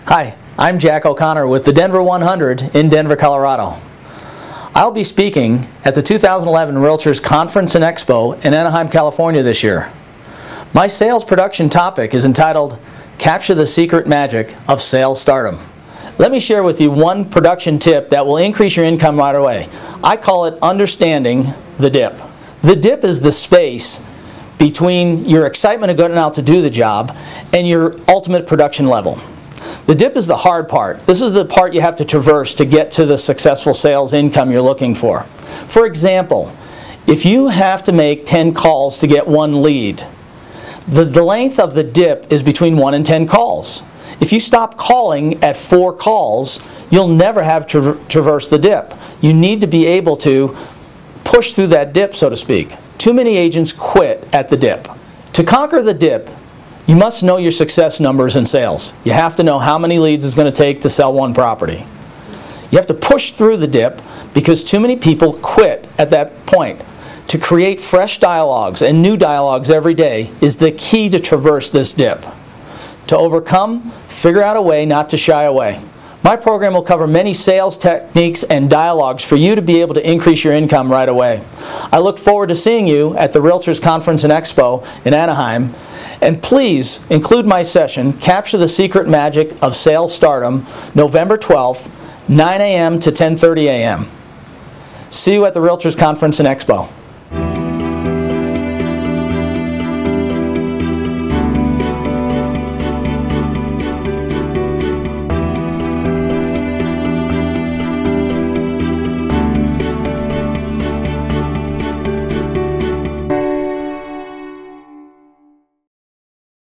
Hi, I'm Jack O'Connor with the Denver 100 in Denver, Colorado. I'll be speaking at the 2011 Realtors Conference and Expo in Anaheim, California this year. My sales production topic is entitled, Capture the Secret Magic of Sales Stardom. Let me share with you one production tip that will increase your income right away. I call it understanding the dip. The dip is the space between your excitement of going out to do the job and your ultimate production level. The dip is the hard part. This is the part you have to traverse to get to the successful sales income you're looking for. For example, if you have to make 10 calls to get one lead, the length of the dip is between 1 and 10 calls. If you stop calling at 4 calls, you'll never have traversed the dip. You need to be able to push through that dip, so to speak. Too many agents quit at the dip. To conquer the dip, you must know your success numbers in sales. You have to know how many leads it's going to take to sell one property. You have to push through the dip because too many people quit at that point. To create fresh dialogues and new dialogues every day is the key to traverse this dip. To overcome, figure out a way not to shy away. My program will cover many sales techniques and dialogues for you to be able to increase your income right away. I look forward to seeing you at the Realtors Conference and Expo in Anaheim. And please include my session, Capture the Secret Magic of Sales Stardom, November 12th, 9 a.m. to 10:30 a.m. See you at the Realtors Conference and Expo.